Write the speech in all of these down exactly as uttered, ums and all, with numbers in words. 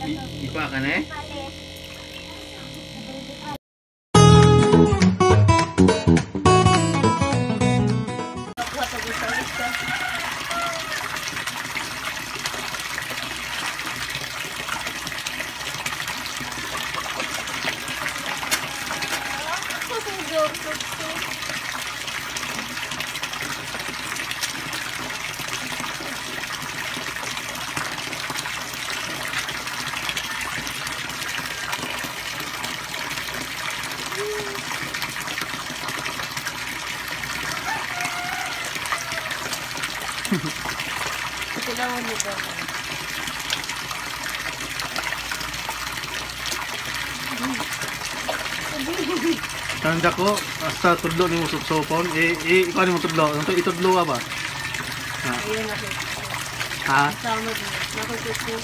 Ipa ka na eh? Kailangan mo ba? Tanda ko, hasta tudlo ni mo supsopon, eh, eh, ikaw ni mo tudlo, itudlo ka ba? Ayan ako. Ha? Sama din. Nakatuto.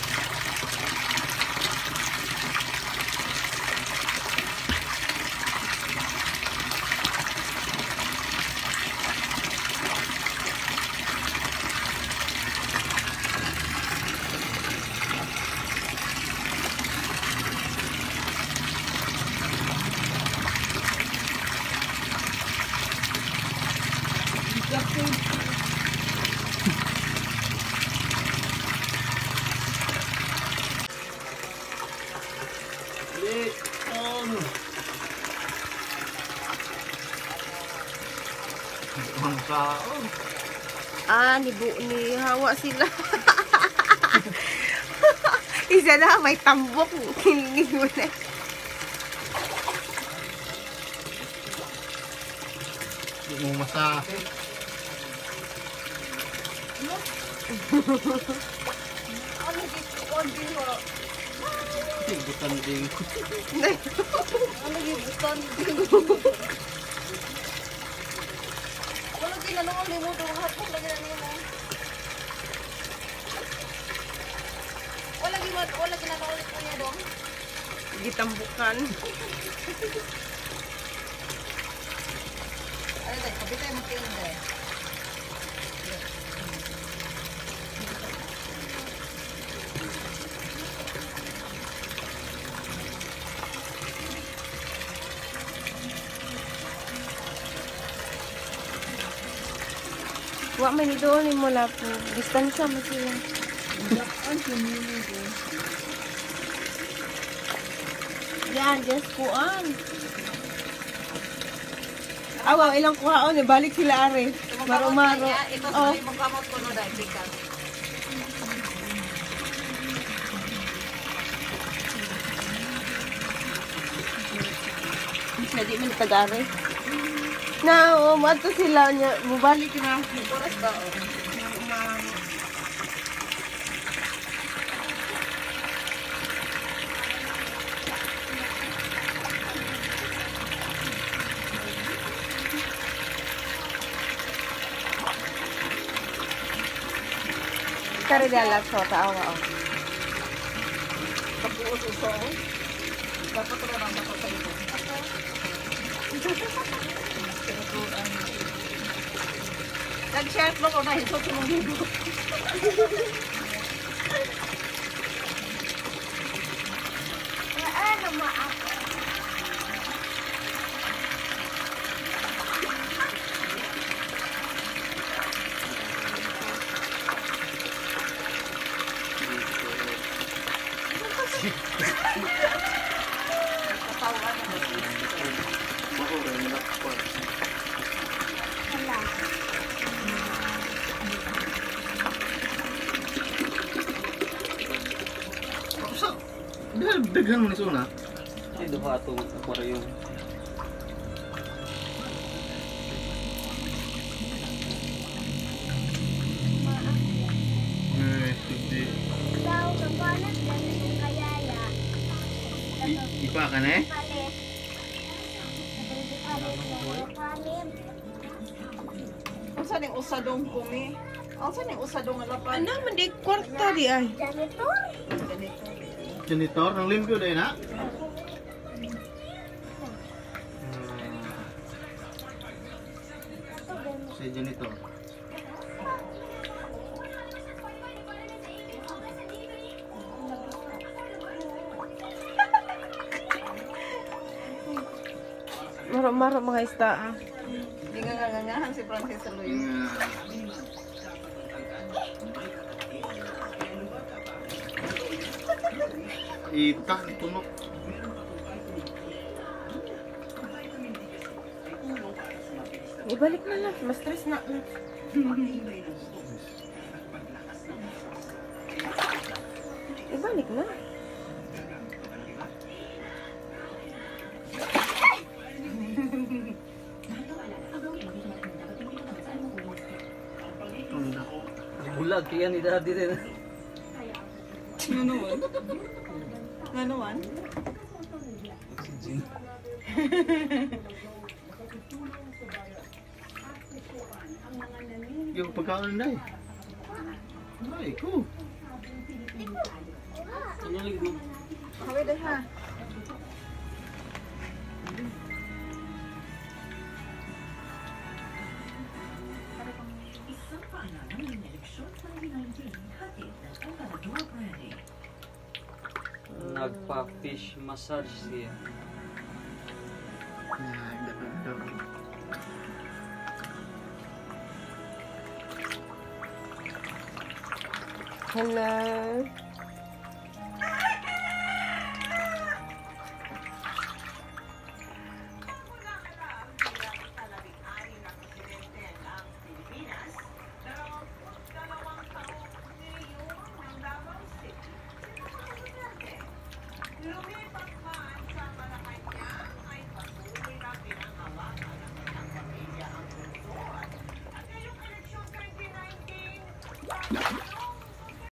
Ah, ni bu ni hawa sila. Isa na may tambok. Kilingin mo na. Hindi mo masahe. Ano dito? Kondi mo. Hindi, butan din. Ano dito? Kondi mo. Wala ginanong ang limo doon. Lahat po lagi na nimo. Wala ginanong wala ginanong ulit po niya doon. Gitambukan. Ano tayo? Kapitay mo kayo tayo. Wa man ni doon ni mula po. Distansya mo sila. Ang sumili ko. Yan, just kuan. Awa, ilang kuhaon eh. Balik sila are. Maro-maro. Ito sa ibang kamot ko no dahil tika. Siya di man tagare. Na, umato sila niya, mubalik na. Oras ba? Kari dala so tawa oh. Tapos so. Dapat ro nang dapat sa ito. Nag-share mo ko na ito sa mga video. Ano maako? Daghan mo ni Suna. Ay, duha itong aquarium. Eh, hindi. Ipa ka na eh? Ang saan yung usadong kumi? Ang saan yung usadong alapan? Ano, mandi kwarta di ay. Janitor? Janitor. Janitor, nang limpyo dahil na? Si janitor. maro-maro mga isda ah. Hindi nga ngangangahan si Francis sa luyo. Ita, tunok. Ibalik na lang, mas stress na. Ibalik na. Tunda. Bulag, kaya ni Daddy rin. Nganuan? Nganuan? Yung pagkaon na eh. Ay, ko. Ano lang mo? Kawin din ha. Nagpa-fish massage siya. Ay, dapat Hello.